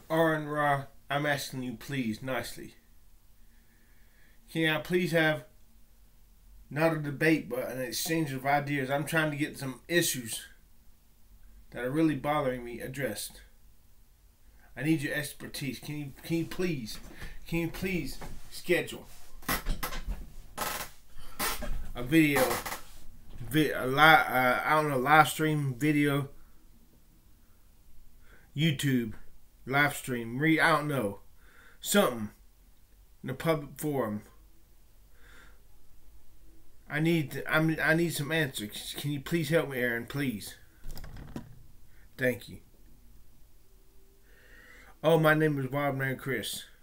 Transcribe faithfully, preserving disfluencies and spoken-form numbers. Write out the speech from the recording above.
Aron Ra, I'm asking you please, nicely. Can I please have not a debate, but an exchange of ideas? I'm trying to get some issues that are really bothering me addressed. I need your expertise. Can you can you please can you please schedule a video, a live, uh, I don't know, live stream video, YouTube live stream, read, I don't know, something in a public forum. I need to, I'm, I need some answers. Can you please help me, Aaron? Please. Thank you. Oh, my name is Bob and Chris.